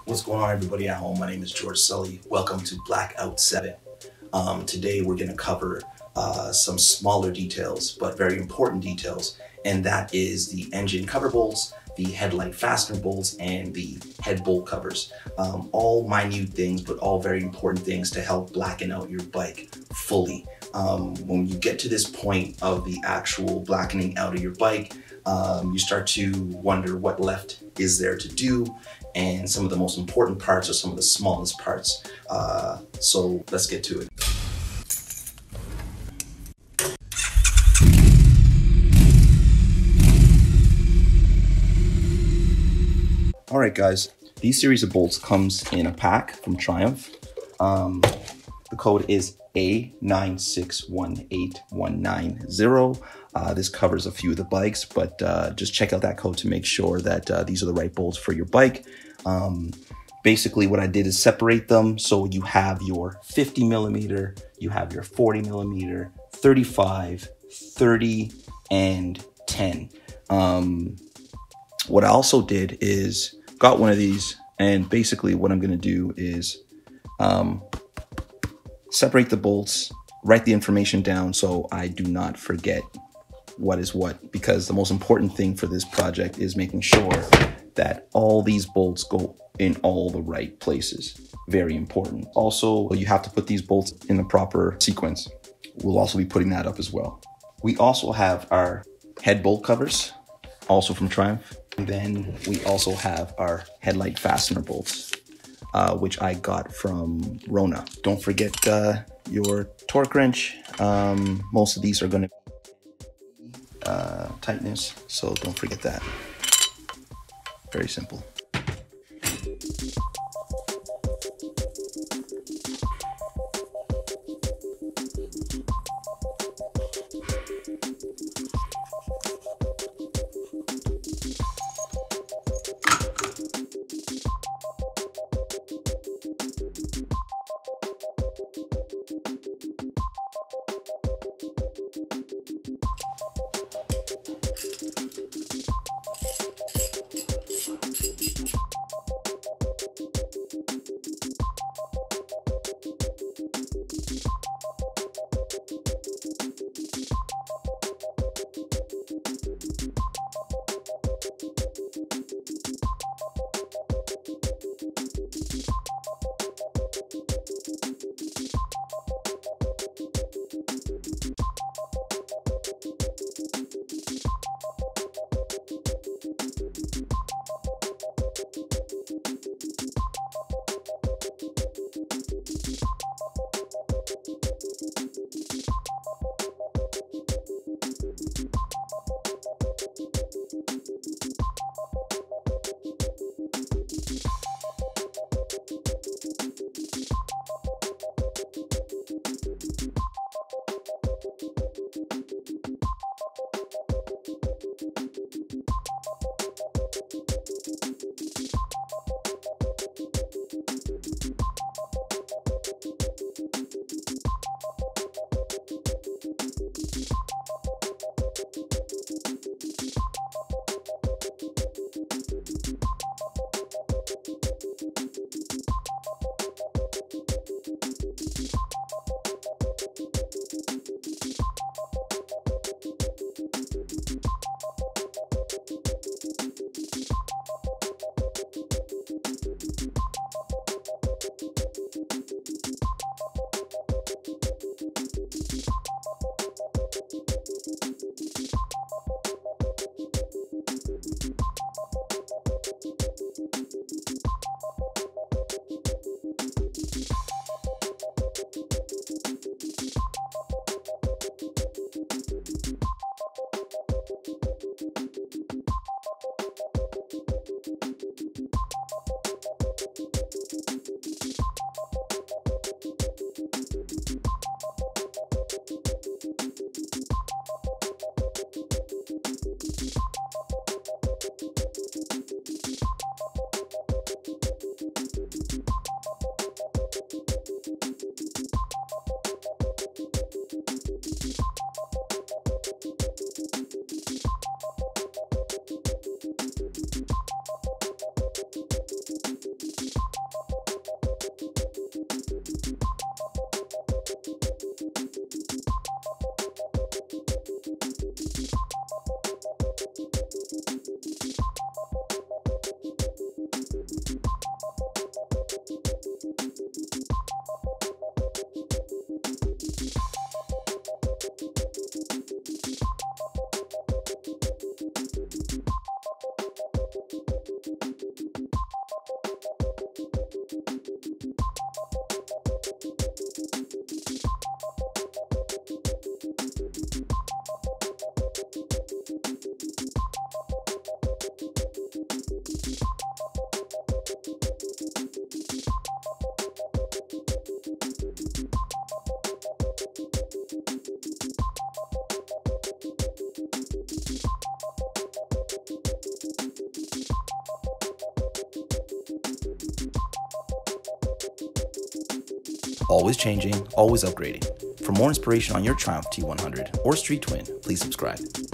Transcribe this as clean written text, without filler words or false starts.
What's going on, everybody at home? My name is George Sully. Welcome to Blackout 7. Today we're going to cover some smaller details, but very important details, and that is the engine cover bolts, the headlight fastener bolts, and the head bolt covers. All minute things, but all very important things to help blacken out your bike fully. When you get to this point of the actual blackening out of your bike, you start to wonder what left is there to do, and some of the most important parts are some of the smallest parts. So let's get to it. All right, guys, these series of bolts comes in a pack from Triumph. The code is A9618190. This covers a few of the bikes, but just check out that code to make sure that these are the right bolts for your bike. Basically, what I did is separate them. So you have your 50 millimeter, you have your 40 millimeter, 35, 30, and 10. What I also did is got one of these, and basically what I'm going to do is separate the bolts, write the information down so I do not forget what is what, because the most important thing for this project is making sure that all these bolts go in all the right places. Very important. Also, you have to put these bolts in the proper sequence. We'll also be putting that up as well. We also have our head bolt covers, also from Triumph. And then we also have our headlight fastener bolts, which I got from Rona. Don't forget your torque wrench. Most of these are going to be tightness, so don't forget that. Very simple. Always changing, always upgrading. For more inspiration on your Triumph T100 or Street Twin, please subscribe.